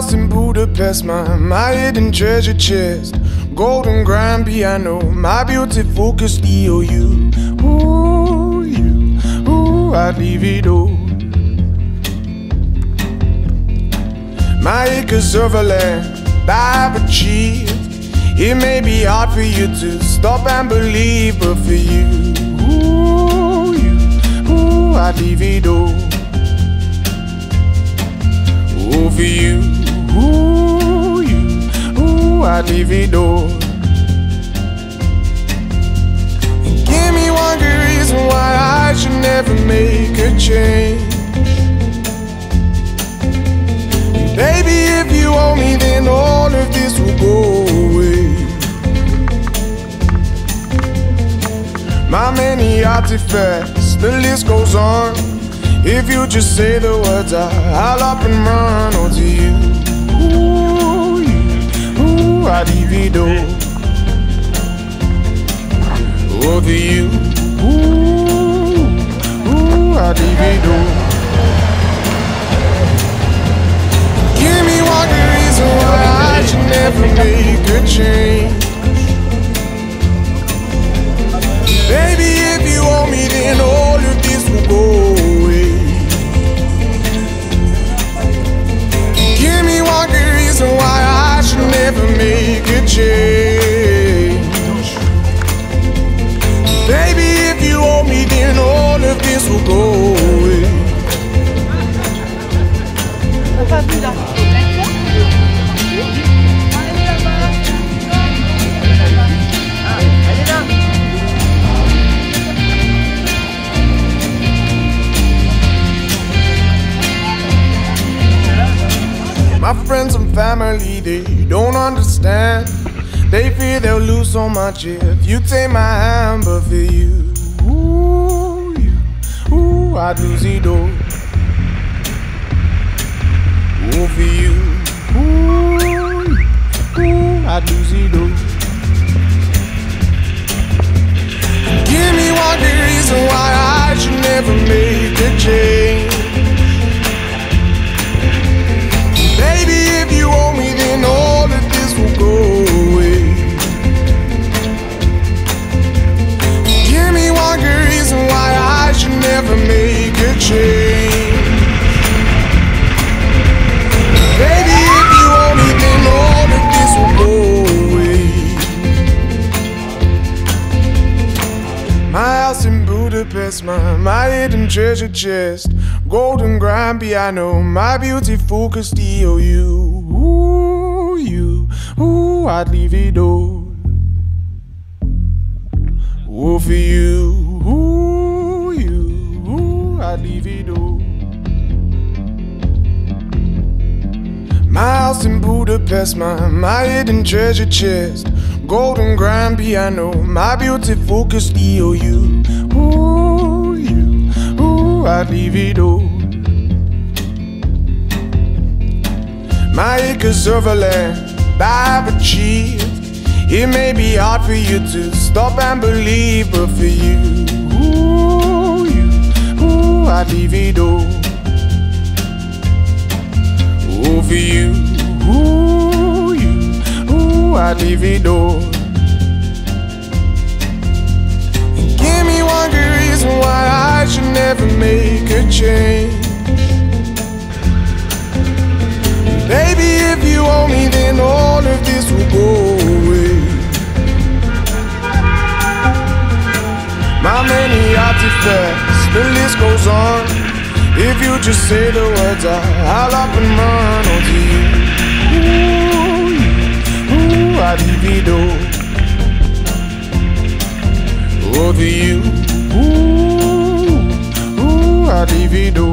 house in Budapest, my hidden treasure chest, golden grand piano, my beautiful Castillo. You, I'd leave it all. My acres of land I've achieved. It may be hard for you to stop and believe, but for you, I'd leave it all. Oh, for you, I'd leave it all. And give me one good reason why I should never make a change. Baby, if you owe me, then all of this will go away. My many artifacts, the list goes on. If you just say the words, I'll up and run. Oh, to you, I'd leave it all. Oh, to you, I'd leave it all. Give me one good reason why I should never make a change. Baby, if you owe me, then all of this will go away. Give me one good reason why I should never make a change. Baby, if you owe me, then all of this will go away. My friends and family, they don't understand. They fear they'll lose so much if you take my hand. But for you, I'd lose it all. Oh, for you, I'd lose it all. Give me one good reason why I should never make a change. Baby, if you owe me, then all of this will go away. Give me one good reason why I should never make a change. Baby, if you owe me, then all of this will go away. My house in Budapest, my hidden treasure chest, golden grand piano, my beautiful Castillo. You, I'd leave it all. Oh, for you, I'd leave it all. My house in Budapest, my hidden treasure chest, golden grand piano, my beautiful Castillo. You, I'd leave it all. My acres of land I've achieved. It may be hard for you to stop and believe, but for you, I'd leave it all. Oh, for you, I'd leave it all. And give me one good reason why I should never make a change. Baby, if you owe me, then all of this will go away. My many artifacts, the list goes on. If you just say the words, I'll up and run. Oh, to you, I'd leave it all. Oh, to you, I'd leave it all.